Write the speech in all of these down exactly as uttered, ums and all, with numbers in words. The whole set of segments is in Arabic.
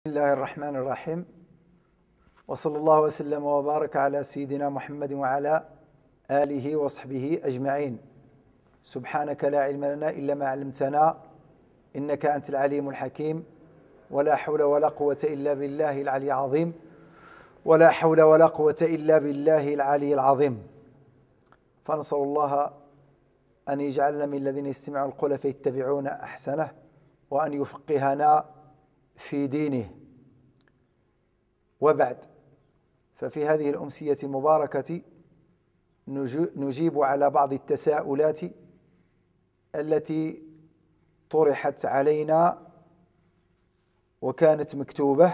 بسم الله الرحمن الرحيم، وصلى الله وسلم وبارك على سيدنا محمد وعلى آله وصحبه أجمعين. سبحانك لا علم لنا إلا ما علمتنا إنك أنت العليم الحكيم، ولا حول ولا قوة إلا بالله العلي العظيم ولا حول ولا قوة إلا بالله العلي العظيم. فنسأل الله أن يجعلنا من الذين يستمعون القول فيتبعون أحسنه، وأن يفقهنا في دينه. وبعد، ففي هذه الأمسية المباركة نجيب على بعض التساؤلات التي طرحت علينا وكانت مكتوبة.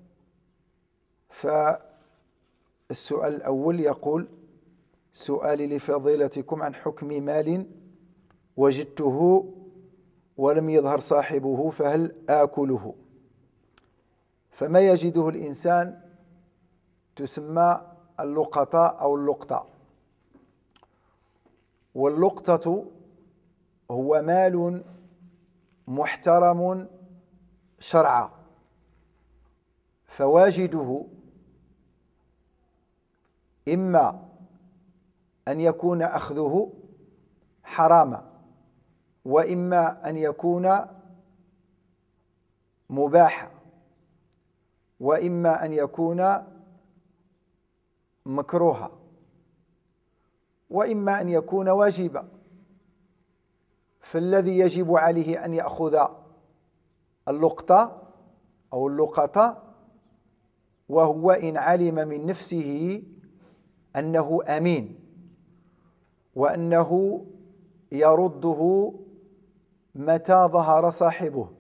فالسؤال الأول يقول: سؤالي لفضيلتكم عن حكم مال وجدته ولم يظهر صاحبه، فهل آكله؟ فما يجده الإنسان تسمى اللقطة أو اللقطة. واللقطة هو مال محترم شرعا، فواجده إما أن يكون أخذه حراما، وإما أن يكون مباحا، وإما أن يكون مكروها، وإما أن يكون واجبا. فالذي يجب عليه أن يأخذ اللقطة أو اللقطة وهو إن علم من نفسه أنه أمين، وأنه يرده متى ظهر صاحبه،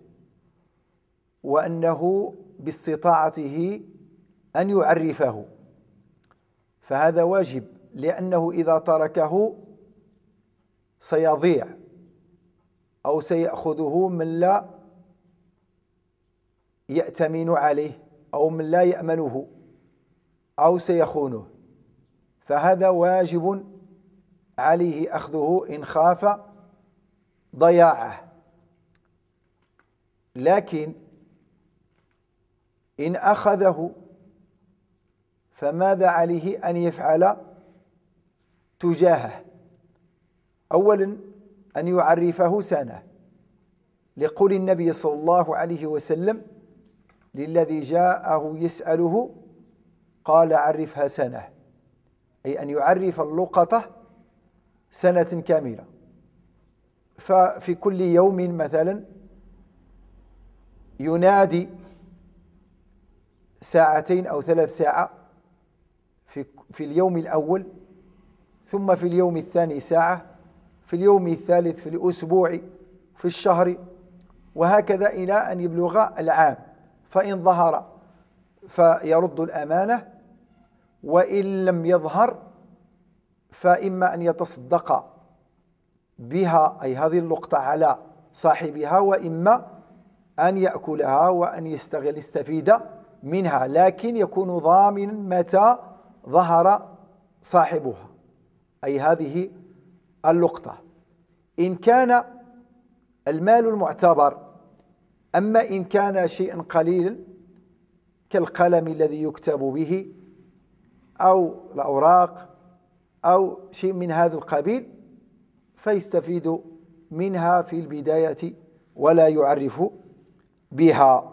وأنه باستطاعته أن يعرفه، فهذا واجب، لأنه إذا تركه سيضيع أو سيأخذه من لا يأتمن عليه أو من لا يأمنه أو سيخونه، فهذا واجب عليه أخذه إن خاف ضياعه. لكن إن أخذه فماذا عليه أن يفعل تجاهه؟ أولا أن يعرفه سنة، لقول النبي صلى الله عليه وسلم للذي جاءه يسأله قال: عرفها سنة، أي أن يعرف اللقطة سنة كاملة. ففي كل يوم مثلا ينادي ساعتين أو ثلاث ساعة في في اليوم الأول، ثم في اليوم الثاني ساعة، في اليوم الثالث، في الأسبوع، في الشهر، وهكذا إلى أن يبلغ العام. فإن ظهر فيرد الأمانة، وإن لم يظهر فإما أن يتصدق بها، أي هذه اللقطة، على صاحبها، وإما أن يأكلها وأن يستغل يستفيد منها، لكن يكون ضامنا متى ظهر صاحبها، أي هذه اللقطة. إن كان المال المعتبر، أما إن كان شيئا قليلا كالقلم الذي يكتب به أو الأوراق أو شيء من هذا القبيل، فيستفيد منها في البداية ولا يعرف بها.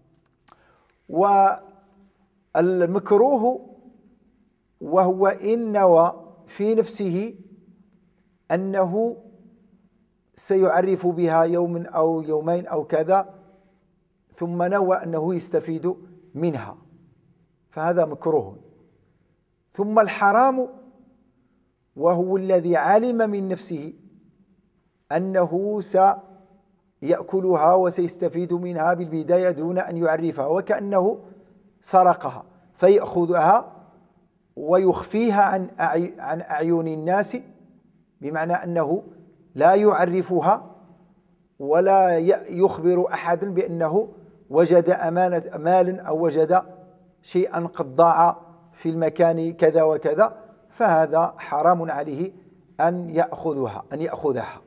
والمكروه وهو إن نوى في نفسه أنه سيعرف بها يوم أو يومين أو كذا، ثم نوى أنه يستفيد منها، فهذا مكروه. ثم الحرام وهو الذي علم من نفسه أنه سيأكلها وسيستفيد منها بالبداية دون أن يعرفها، وكأنه سرقها فيأخذها ويخفيها عن عن أعين الناس، بمعنى أنه لا يعرفها ولا يخبر أحدا بأنه وجد أمانة مال أو وجد شيئا قد ضاع في المكان كذا وكذا، فهذا حرام عليه أن يأخذها أن يأخذها.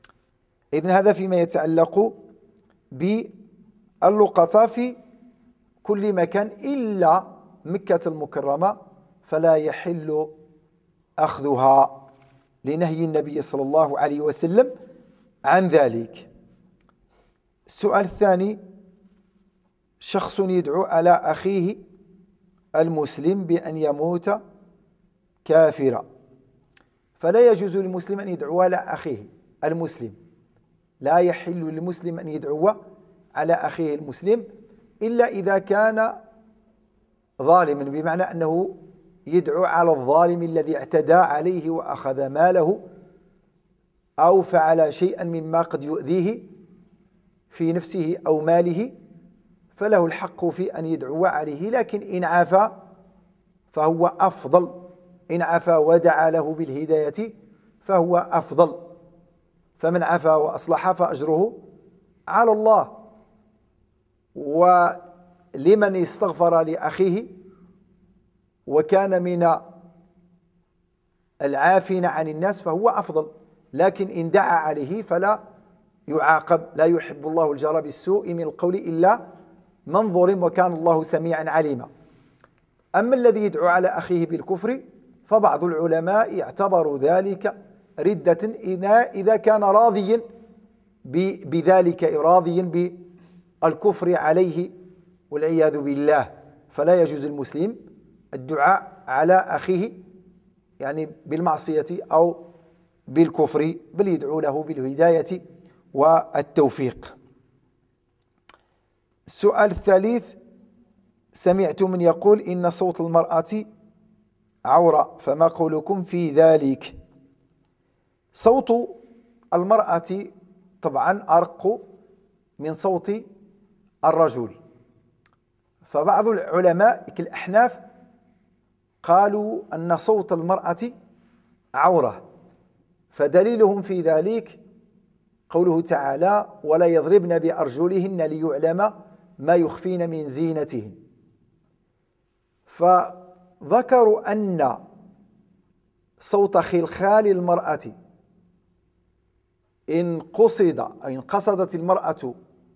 إذن هذا فيما يتعلق باللقطة في كل مكان إلا مكة المكرمة فلا يحل أخذها لنهي النبي صلى الله عليه وسلم عن ذلك. السؤال الثاني: شخص يدعو على أخيه المسلم بأن يموت كافرا، فلا يجوز للمسلم أن يدعو على أخيه المسلم، لا يحل للمسلم أن يدعو على أخيه المسلم إلا إذا كان ظالما، بمعنى أنه يدعو على الظالم الذي اعتدى عليه وأخذ ماله أو فعل شيئا مما قد يؤذيه في نفسه أو ماله، فله الحق في أن يدعو عليه، لكن إن عفا فهو أفضل، إن عفا ودعا له بالهداية فهو أفضل، فمن عفا وأصلح فأجره على الله. ولمن استغفر لأخيه وكان من العافين عن الناس فهو أفضل، لكن إن دعا عليه فلا يعاقب، لا يحب الله الجار بالسوء من القول إلا من ظلم وكان الله سميعا عليما. أما الذي يدعو على أخيه بالكفر فبعض العلماء اعتبروا ذلك ردة إذا كان راضيا بذلك، راضيا بالكفر عليه والعياذ بالله، فلا يجوز المسلم الدعاء على أخيه يعني بالمعصية أو بالكفر، بل يدعو له بالهداية والتوفيق. السؤال الثالث: سمعت من يقول إن صوت المرأة عورة، فما قولكم في ذلك؟ صوت المرأة طبعا أرق من صوت الرجل، فبعض العلماء كالأحناف قالوا أن صوت المرأة عورة، فدليلهم في ذلك قوله تعالى: ولا يضربن بأرجلهن ليعلم ما يخفين من زينتهن. فذكروا أن صوت خلخال المرأة إن قصد أو إن قصدت المرأة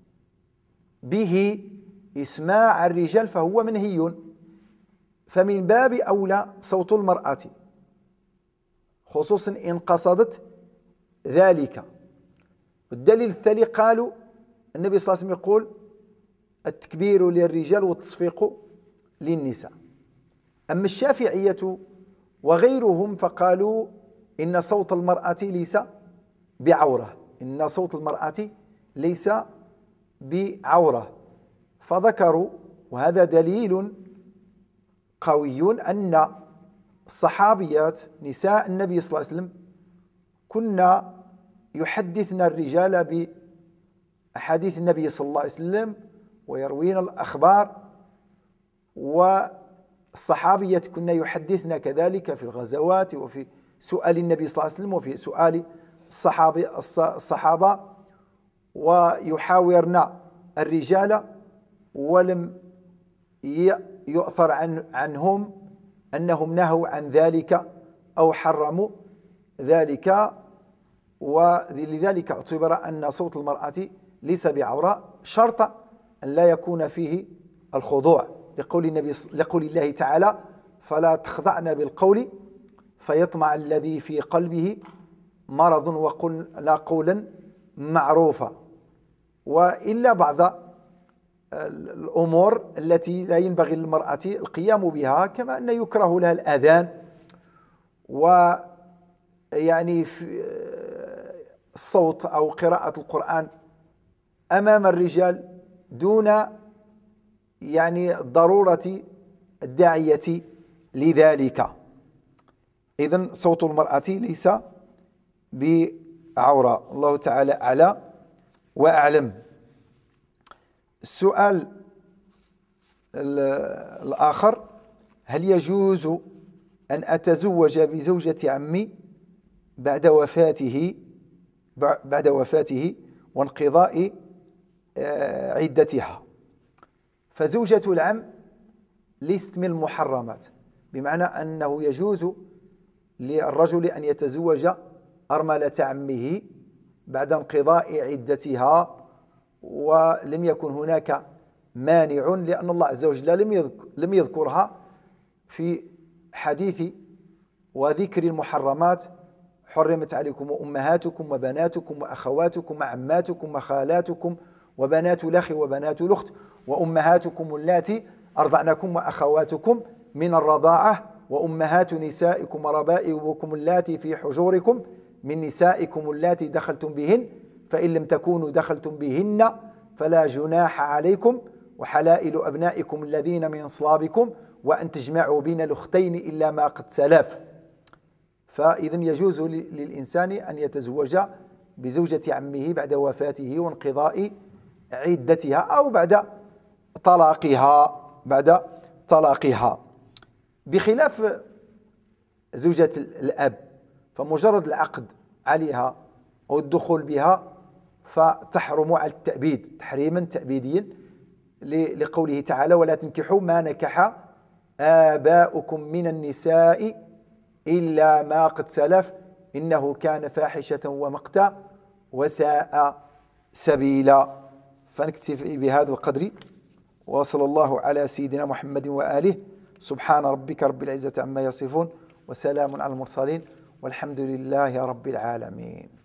به إسماع الرجال فهو منهي، فمن باب أولى صوت المرأة، خصوصا إن قصدت ذلك. والدليل الثاني قالوا النبي صلى الله عليه وسلم يقول: التكبير للرجال والتصفيق للنساء. أما الشافعية وغيرهم فقالوا إن صوت المرأة ليس بعورة، إن صوت المرأة ليس بعورة، فذكروا، وهذا دليل قوي، أن الصحابيات نساء النبي صلى الله عليه وسلم كنا يحدثن الرجال بأحاديث النبي صلى الله عليه وسلم ويروين الأخبار، والصحابيات كنا يحدثن كذلك في الغزوات وفي سؤال النبي صلى الله عليه وسلم وفي سؤال الصحابة الصحابة ويحاورن الرجال، ولم يؤثر عن عنهم أنهم نهوا عن ذلك أو حرموا ذلك، ولذلك اعتبر أن صوت المرأة ليس بعورة، شرط أن لا يكون فيه الخضوع لقول النبي لقول الله تعالى: فلا تخضعن بالقول فيطمع الذي في قلبه مرض وقلنا قولا معروفا. وإلا بعض الأمور التي لا ينبغي للمرأة القيام بها، كما أن يكره لها الأذان، ويعني الصوت أو قراءة القرآن أمام الرجال دون يعني ضرورة الداعية لذلك. إذن صوت المرأة ليس بعورة، الله تعالى أعلى وأعلم. السؤال الآخر: هل يجوز أن أتزوج بزوجة عمي بعد وفاته بعد وفاته وانقضاء عدتها؟ فزوجة العم ليست من المحرمات، بمعنى أنه يجوز للرجل أن يتزوج أرملة عمه بعد انقضاء عدتها ولم يكن هناك مانع، لأن الله عز وجل لم يذكر لم يذكرها في حديث وذكر المحرمات. حرمت عليكم أمهاتكم وبناتكم وأخواتكم وعماتكم وخالاتكم وبنات الأخ وبنات الأخت وأمهاتكم اللاتي أرضعنكم وأخواتكم من الرضاعة وأمهات نسائكم وربائبكم اللاتي في حجوركم من نسائكم اللاتي دخلتم بهن فإن لم تكونوا دخلتم بهن فلا جناح عليكم وحلائل أبنائكم الذين من صلابكم وأن تجمعوا بين الأختين إلا ما قد سلف. فإذا يجوز للإنسان أن يتزوج بزوجة عمه بعد وفاته وانقضاء عدتها أو بعد طلاقها بعد طلاقها بخلاف زوجة الأب، فمجرد العقد عليها أو الدخول بها فتحرم على التأبيد تحريما تأبيديا لقوله تعالى: ولا تنكحوا ما نكح آباؤكم من النساء إلا ما قد سلف إنه كان فاحشة ومقتا وساء سبيلا. فنكتفي بهذا القدر، وصلى الله على سيدنا محمد وآله. سبحان ربك رب العزة عما يصفون وسلام على المرسلين والحمد لله رب العالمين.